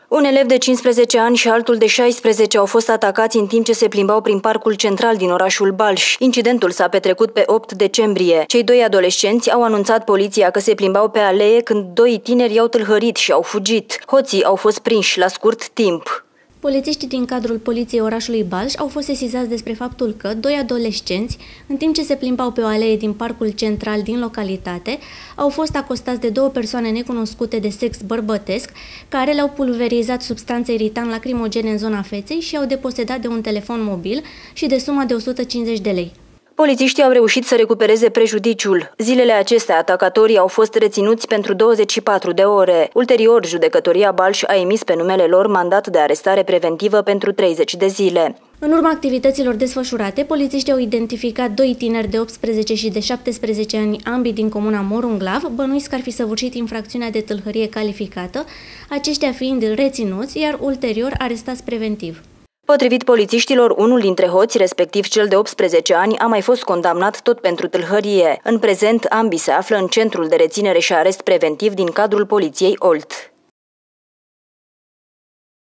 Un elev de 15 ani și altul de 16 au fost atacați în timp ce se plimbau prin parcul central din orașul Balș. Incidentul s-a petrecut pe 8 decembrie. Cei doi adolescenți au anunțat poliția că se plimbau pe alee când doi tineri i-au tâlhărit și au fugit. Hoții au fost prinși la scurt timp. Polițiștii din cadrul poliției orașului Balș au fost sesizați despre faptul că doi adolescenți, în timp ce se plimbau pe o alee din parcul central din localitate, au fost acostați de două persoane necunoscute de sex bărbătesc, care le-au pulverizat substanțe iritant lacrimogene în zona feței și au deposedat de un telefon mobil și de suma de 150 de lei. Polițiștii au reușit să recupereze prejudiciul. Zilele acestea, atacatorii au fost reținuți pentru 24 de ore. Ulterior, judecătoria Balș a emis pe numele lor mandat de arestare preventivă pentru 30 de zile. În urma activităților desfășurate, polițiștii au identificat doi tineri de 18 și de 17 ani, ambii din comuna Morunglav, bănuiți că ar fi săvârșit infracțiunea de tâlhărie calificată, aceștia fiind reținuți, iar ulterior arestați preventiv. Potrivit polițiștilor, unul dintre hoți, respectiv cel de 18 ani, a mai fost condamnat tot pentru tâlhărie. În prezent, ambii se află în centrul de reținere și arest preventiv din cadrul poliției Olt.